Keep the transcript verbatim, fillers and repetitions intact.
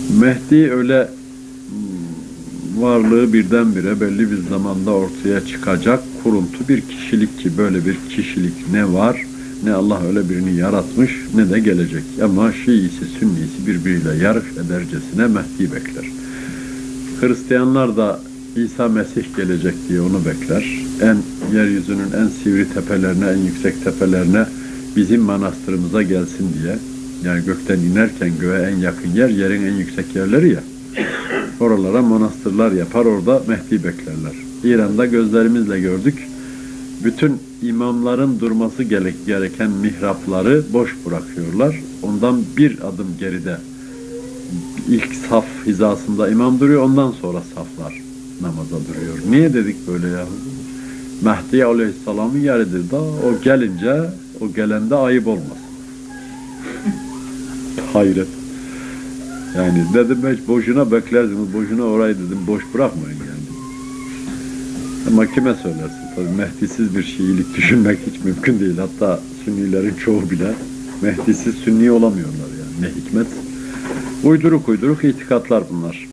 Mehdi öyle varlığı birdenbire belli bir zamanda ortaya çıkacak kuruntu bir kişilik ki böyle bir kişilik ne var, ne Allah öyle birini yaratmış, ne de gelecek. Ama Şiisi, Sünnisi birbiriyle yarış edercesine Mehdi bekler. Hristiyanlar da İsa Mesih gelecek diye onu bekler. En yeryüzünün en sivri tepelerine, en yüksek tepelerine bizim manastırımıza gelsin diye. Yani gökten inerken göğe en yakın yer, yerin en yüksek yerleri ya. Oralara manastırlar yapar, orada Mehdi beklerler. İran'da gözlerimizle gördük. Bütün imamların durması gereken mihrapları boş bırakıyorlar. Ondan bir adım geride ilk saf hizasında imam duruyor, ondan sonra saflar namaza duruyor. Niye dedik böyle ya? Mehdi Aleyhisselam'ın yeridir da o gelince, o gelende ayıp olmasın. Hayret. Yani dedim hiç boşuna beklersiniz, boşuna orayı dedim boş bırakmayın yani. Ama kime söylersin? Tabii Mehdisiz bir Şiilik düşünmek hiç mümkün değil. Hatta Sünnilerin çoğu bile Mehdisiz Sünni olamıyorlar yani. Ne hikmet. Uyduruk uyduruk itikatlar bunlar.